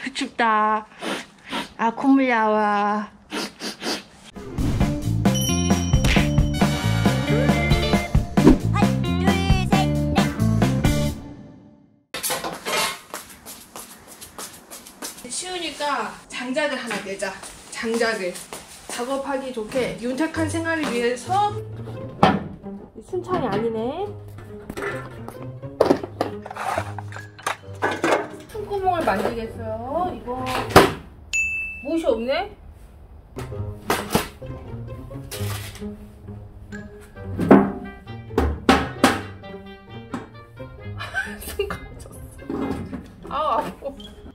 춥다. 아, 콧물 나와. 쉬우니까 장작을 하나 내자. 장작을 작업하기 좋게 윤택한 생활을 위해서. 순창이 아니네. 숨구멍을 만들겠어요. 이거 못이 없네. 숨 감췄어. 아, 아파.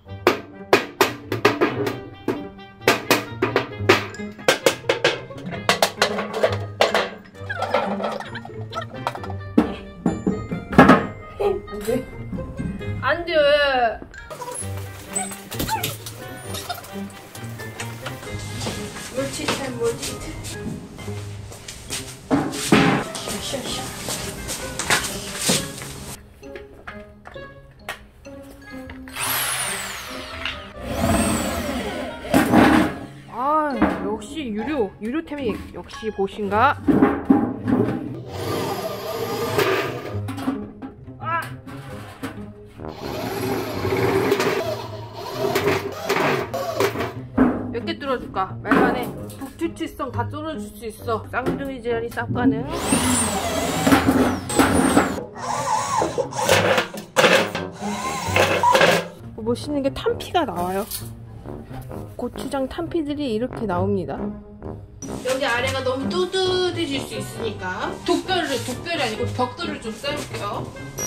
안돼. 안돼. 물티트 물티트. 샤샤샤. 아, 역시 유료템이 역시 보신가? 몇 개 뚫어줄까? 말만해. 북튜치성 다 뚫어줄 수 있어. 쌍둥이 제한이 쌉가는. 멋있는 게 탄피가 나와요. 고추장 탄피들이 이렇게 나옵니다. 여기 아래가 너무 뚜뚜해질 수 있으니까 독별이 아니고 벽돌을 좀 썰게요.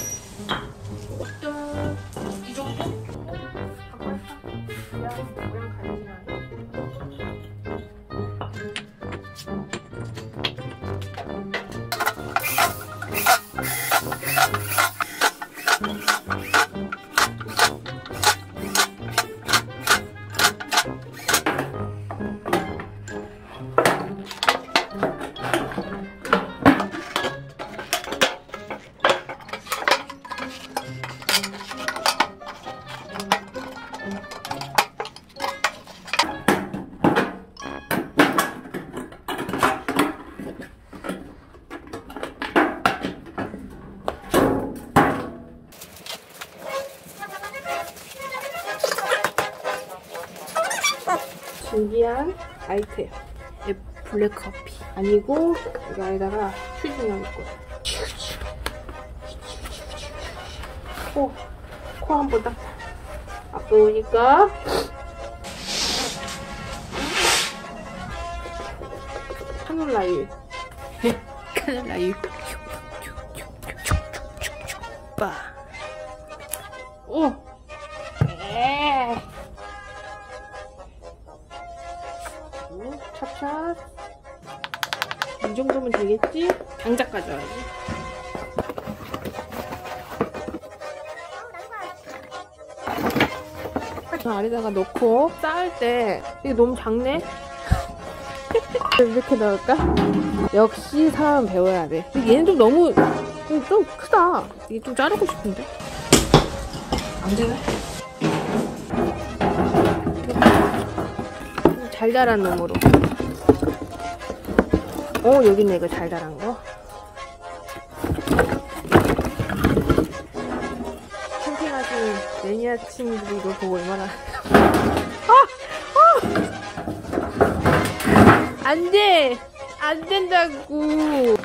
이 정도? 모양 간지나네. 준비한 아이템. 블랙커피 아니고 여기 안에다가 휴지 넣을 거야. 코 한 번 딱 아프니까 카놀라유. 카놀라유. 빠. 오. 찹찹. 이 정도면 되겠지? 장작 가져와야지. 아래다가 넣고 쌓을 때 이게 너무 작네? 이렇게 넣을까? 역시 사람 배워야 돼. 얘는 좀 너무 좀 크다. 이게 좀 자르고 싶은데? 안 되나? 잘 자란 놈으로. 여기 있네. 이거 잘 자란 거. 캠핑하신 매니아 친구들이 이거 보고 얼마나 안 돼! 안 된다고!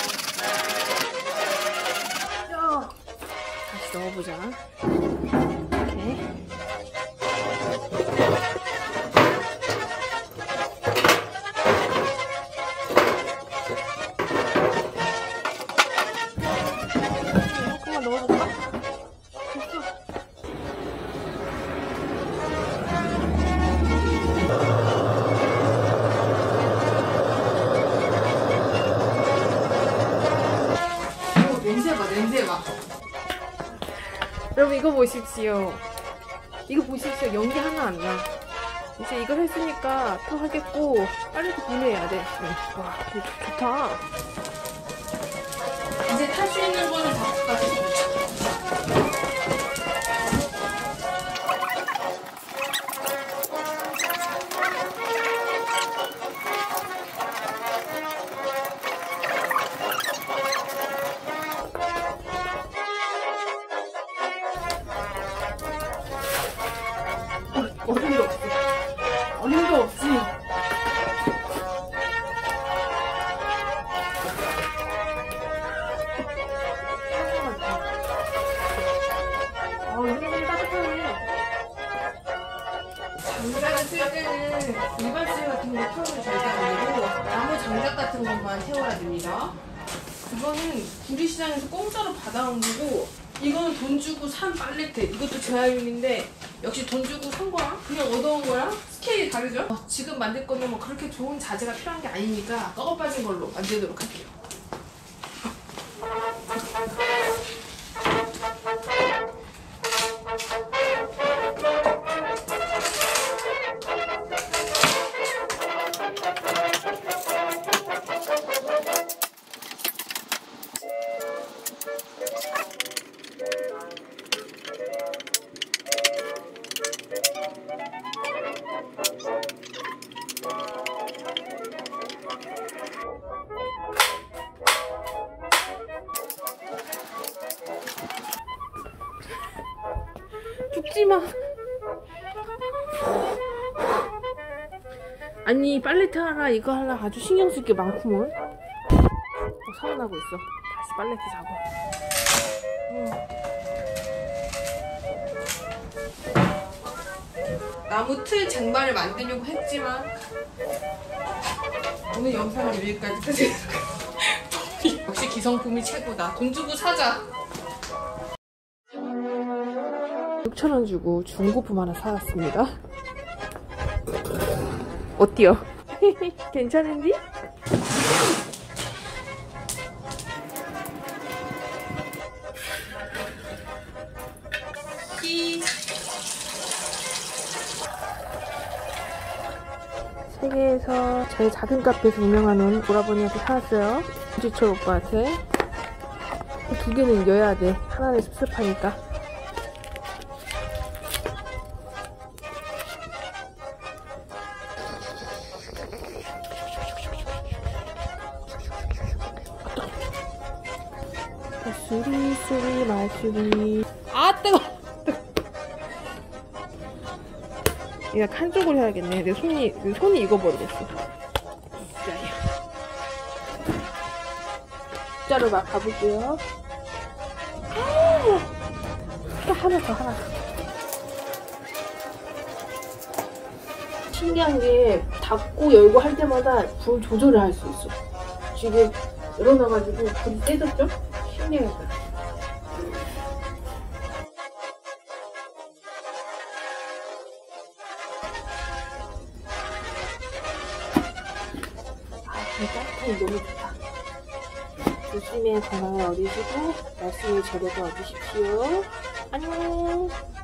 넣어보자. 냄새 봐, 냄새 봐. 여러분 이거 보십시오. 이거 보십시오. 연기 하나 안 나. 이제 이걸 했으니까 또 하겠고 빨리 분해해야 돼. 와, 이거 좋다. 이제 탈 수 있는 거는 다 바꿔주세요. 어림도 없지. 어림도 없지. 이거 따뜻하네. 장작을 쓸 때는 일반실 같은 거 태우면 절대 안 되고 나무 장작 같은 것만 태워야 됩니다. 이거는 구리시장에서 공짜로 받아온 거고 이거는 돈 주고 산 팔레트. 이것도 재활용인데 역시 돈 주고 산 거랑 그냥 얻어온 거랑 스케일이 다르죠? 지금 만들 거는 뭐 그렇게 좋은 자재가 필요한 게 아니니까 썩어 빠진 걸로 만들도록 할게요. 죽지마. 아니 팔레트 하나 이거 하나 아주 신경 쓸 게 많구먼. 서운하고 있어. 다시 팔레트 사고. 나무 틀 쟁반을 만들려고 했지만 오늘 영상은 여기까지 끝이에요. 역시 기성품이 최고다. 돈 주고 사자. 6,000원 주고 중고품 하나 사왔습니다. 어때요? 괜찮은지? 세계에서 제일 작은 카페에서 유명한 오라버니한테 사왔어요. 주철 오빠한테. 두 개는 이겨야 돼. 하나는 습습하니까. 수리 마수리. 아 뜨거. 얘가 한쪽으로 해야겠네. 내 손이 익어버리겠어. 숫자로 막 가볼게요. 하나 더. 신기한 게 닫고 열고 할 때마다 불 조절을 할 수 있어. 지금 열어놔가지고 불이 떼졌죠? 신기하다. 따뜻하니 너무 좋다. 조심해 건강을 얻으시고 말씀을 제대로 얻으십시오. 안녕.